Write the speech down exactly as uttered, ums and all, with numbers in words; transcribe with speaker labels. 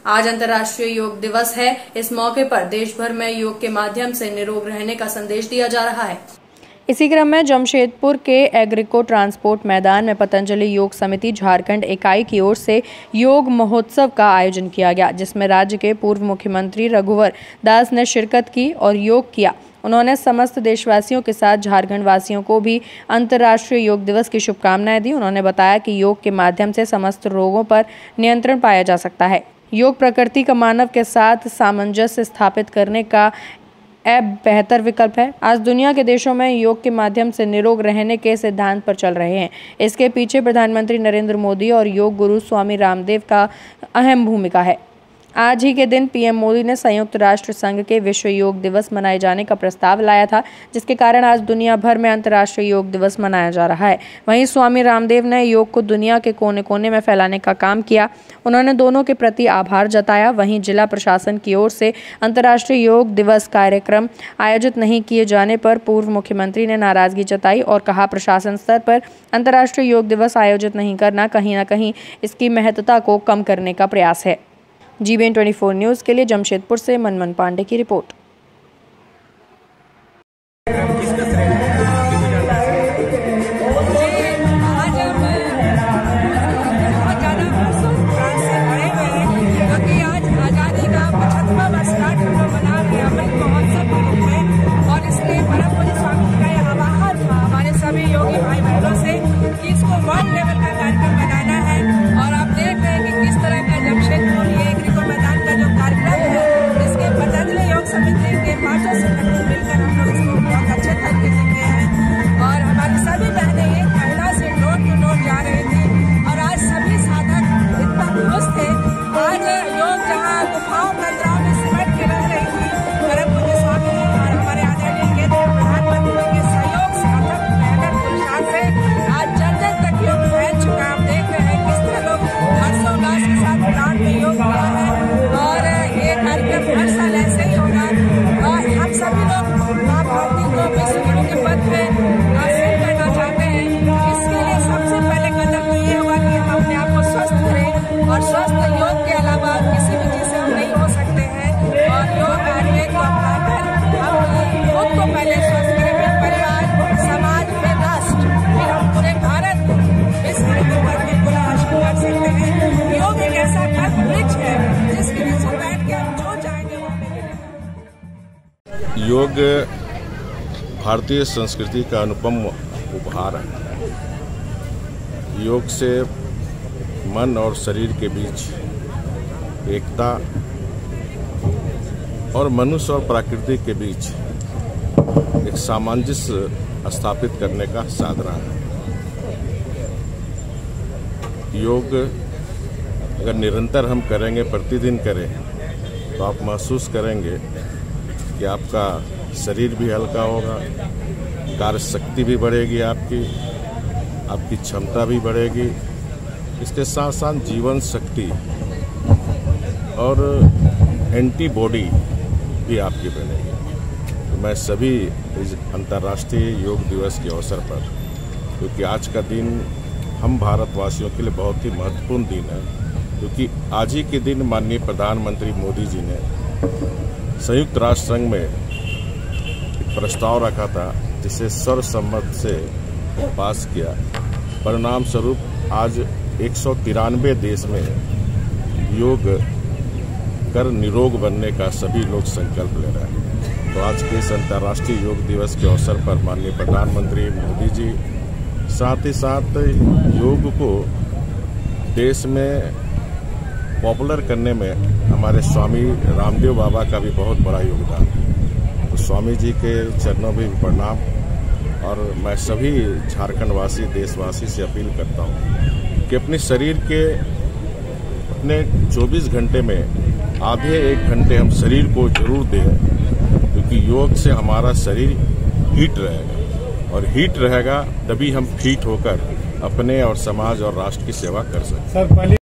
Speaker 1: आज अंतर्राष्ट्रीय योग दिवस है। इस मौके पर देश भर में योग के माध्यम से निरोग रहने का संदेश दिया जा रहा है। इसी क्रम में जमशेदपुर के एग्रीको ट्रांसपोर्ट मैदान में पतंजलि योग समिति झारखंड इकाई की ओर से योग महोत्सव का आयोजन किया गया, जिसमें राज्य के पूर्व मुख्यमंत्री रघुवर दास ने शिरकत की और योग किया। उन्होंने समस्त देशवासियों के साथ झारखंड वासियों को भी अंतर्राष्ट्रीय योग दिवस की शुभकामनाएं दी। उन्होंने बताया कि योग के माध्यम से समस्त रोगों पर नियंत्रण पाया जा सकता है। योग प्रकृति का मानव के साथ सामंजस्य स्थापित करने का एक बेहतर विकल्प है। आज दुनिया के देशों में योग के माध्यम से निरोग रहने के सिद्धांत पर चल रहे हैं। इसके पीछे प्रधानमंत्री नरेंद्र मोदी और योग गुरु स्वामी रामदेव का अहम भूमिका है। आज ही के दिन पीएम मोदी ने संयुक्त राष्ट्र संघ के विश्व योग दिवस मनाए जाने का प्रस्ताव लाया था, जिसके कारण आज दुनिया भर में अंतर्राष्ट्रीय योग दिवस मनाया जा रहा है। वहीं स्वामी रामदेव ने योग को दुनिया के कोने कोने में फैलाने का काम किया। उन्होंने दोनों के प्रति आभार जताया। वहीं जिला प्रशासन की ओर से अंतर्राष्ट्रीय योग दिवस कार्यक्रम आयोजित नहीं किए जाने पर पूर्व मुख्यमंत्री ने नाराजगी जताई और कहा, प्रशासन स्तर पर अंतर्राष्ट्रीय योग दिवस आयोजित नहीं करना कहीं न कहीं इसकी महत्ता को कम करने का प्रयास है। जी बी एन चौबीस न्यूज़ के लिए जमशेदपुर से मनमन पांडे की रिपोर्ट।
Speaker 2: और स्वस्थ योग के अलावा किसी भी चीज से हम नहीं हो सकते हैं। और योग आयुर्वेद को अपनाकर हम खुद को पहले स्वस्थ करें, फिर परिवार, समाज, फिर राष्ट्र, फिर हम पूरे भारत को विश्व पर बिल्कुल हासिल कर सकते हैं। योग एक ऐसा कर्म वृक्ष है जिसके नीचे बैठ के हम जो चाहेंगे वो मिलेगा।
Speaker 3: योग भारतीय संस्कृति का अनुपम उपहार है। योग से मन और शरीर के बीच एकता और मनुष्य और प्रकृति के बीच एक सामंजस्य स्थापित करने का साधन है। योग अगर निरंतर हम करेंगे, प्रतिदिन करें, तो आप महसूस करेंगे कि आपका शरीर भी हल्का होगा, कार्य शक्ति भी बढ़ेगी, आपकी आपकी क्षमता भी बढ़ेगी। इसके साथ साथ जीवन शक्ति और एंटीबॉडी भी आपकी बनेगी। तो मैं सभी इस अंतर्राष्ट्रीय योग दिवस के अवसर पर, क्योंकि आज का दिन हम भारतवासियों के लिए बहुत ही महत्वपूर्ण दिन है, क्योंकि आज ही के दिन माननीय प्रधानमंत्री मोदी जी ने संयुक्त राष्ट्र संघ में एक प्रस्ताव रखा था, जिसे सर्वसम्मत से पास किया। परिणाम स्वरूप आज एक सौ तिरानवे देश में योग कर निरोग बनने का सभी लोग संकल्प ले रहे हैं। तो आज के इस अंतर्राष्ट्रीय योग दिवस के अवसर पर माननीय प्रधानमंत्री मोदी जी साथ ही साथ योग को देश में पॉपुलर करने में हमारे स्वामी रामदेव बाबा का भी बहुत बड़ा योगदान है। तो स्वामी जी के चरणों में प्रणाम। और मैं सभी झारखंडवासी, देशवासी से अपील करता हूँ कि अपने शरीर के अपने चौबीस घंटे में आधे एक घंटे हम शरीर को जरूर दें, क्योंकि योग से हमारा शरीर हीट रहेगा और हीट रहेगा तभी हम फिट होकर अपने और समाज और राष्ट्र की सेवा कर सकते हैं।